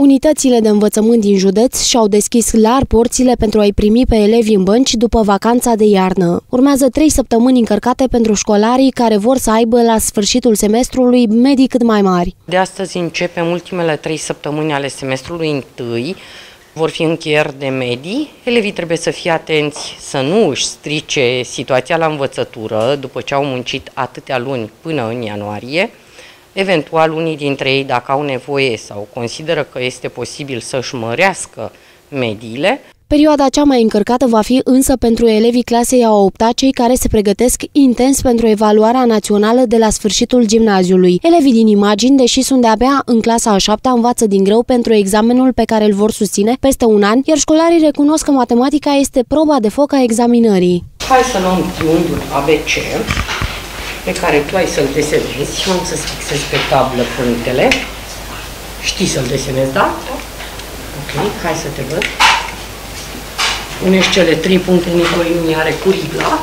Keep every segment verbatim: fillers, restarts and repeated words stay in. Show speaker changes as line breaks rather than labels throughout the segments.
Unitățile de învățământ din județ și-au deschis larg porțile pentru a-i primi pe elevi în bănci după vacanța de iarnă. Urmează trei săptămâni încărcate pentru școlarii care vor să aibă la sfârșitul semestrului medii cât mai mari.
De astăzi începem ultimele trei săptămâni ale semestrului întâi. Vor fi încheieri de medii. Elevii trebuie să fie atenți să nu își strice situația la învățătură după ce au muncit atâtea luni până în ianuarie. Eventual, unii dintre ei, dacă au nevoie sau consideră că este posibil să-și mărească mediile.
Perioada cea mai încărcată va fi însă pentru elevii clasei a opta, cei care se pregătesc intens pentru evaluarea națională de la sfârșitul gimnaziului. Elevii din imagini, deși sunt de-abia în clasa a șaptea, învață din greu pentru examenul pe care îl vor susține peste un an, iar școlarii recunosc că matematica este proba de foc a examinării.
Hai să luăm triunghiul A B C, pe care tu ai să-l desenezi și am să-ți fixez pe tablă punctele. Știi să-l desenezi, da? Ok, hai să te văd. Unești cele trei puncte în o liniare cu rigla.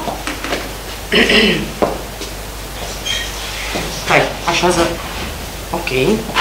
Hai, așează. Ok.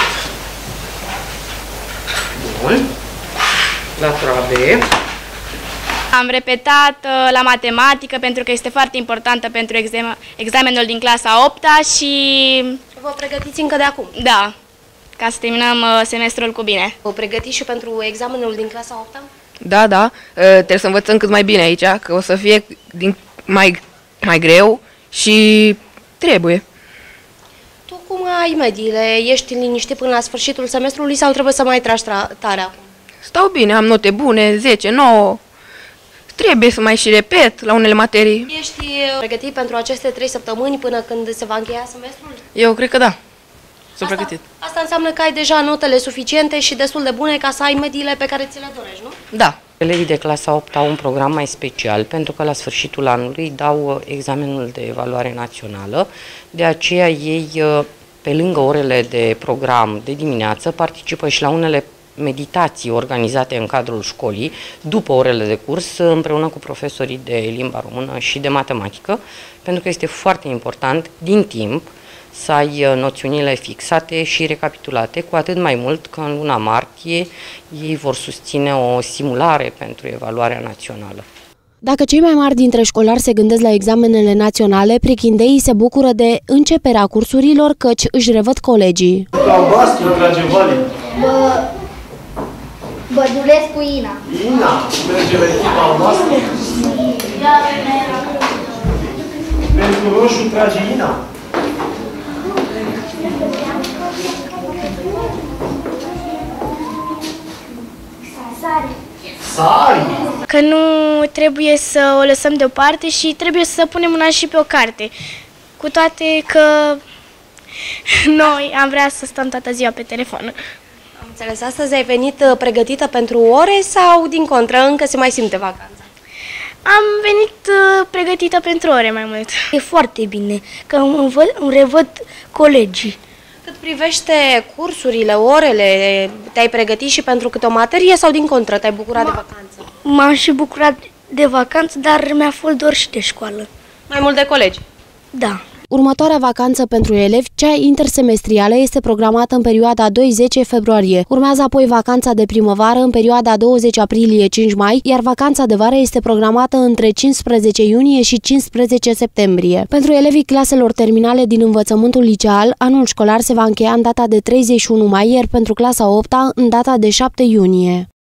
Bun. Latura B.
Am repetat uh, la matematică pentru că este foarte importantă pentru exam examenul din clasa a opta și...
Vă pregătiți încă de acum?
Da, ca să terminăm uh, semestrul cu bine.
Vă pregătiți și pentru examenul din clasa a opta?
Da, da, uh, trebuie să învățăm cât mai bine aici, că o să fie din mai, mai greu și trebuie.
Tu cum ai mediile? Ești liniștit până la sfârșitul semestrului sau trebuie să mai tragi tare acum?
Stau bine, am note bune, zece, nouă. Trebuie să mai și repet la unele materii.
Ești pregătit pentru aceste trei săptămâni până când se va încheia semestrul?
Eu cred că da. Sunt pregătit.
Asta înseamnă că ai deja notele suficiente și destul de bune ca să ai mediile pe care ți le dorești, nu?
Da.
Elevii de clasa a opta au un program mai special pentru că la sfârșitul anului dau examenul de evaluare națională. De aceea ei, pe lângă orele de program de dimineață, participă și la unele meditații organizate în cadrul școlii, după orele de curs, împreună cu profesorii de limba română și de matematică, pentru că este foarte important, din timp, să ai noțiunile fixate și recapitulate, cu atât mai mult că în luna martie ei vor susține o simulare pentru evaluarea națională.
Dacă cei mai mari dintre școlari se gândesc la examenele naționale, prichindeii se bucură de începerea cursurilor, căci își revăd colegii.
Albastru, dragi Vali.
Bă... Bădulescu Ina.
Ina, merge la echipa albastră? Pentru roșu trage Ina.
Sari.
Sari.
Că nu trebuie să o lăsăm deoparte și trebuie să punem mâna și pe o carte. Cu toate că noi am vrea să stăm toată ziua pe telefon.
Am înțeles, astăzi ai venit pregătită pentru ore sau, din contră, încă se mai simte vacanța?
Am venit uh, pregătită pentru ore mai mult.
E foarte bine, că îmi, văd, îmi revăd colegii.
Cât privește cursurile, orele, te-ai pregătit și pentru câte o materie sau, din contră, te-ai bucurat de vacanță?
M-am și bucurat de vacanță, dar mi-a fost dor și de școală.
Mai mult de colegi?
Da.
Următoarea vacanță pentru elevi, cea intersemestrială, este programată în perioada doi zece februarie. Urmează apoi vacanța de primăvară în perioada douăzeci aprilie cinci mai, iar vacanța de vară este programată între cincisprezece iunie și cincisprezece septembrie. Pentru elevii claselor terminale din învățământul liceal, anul școlar se va încheia în data de treizeci și unu mai, iar pentru clasa a opta în data de șapte iunie.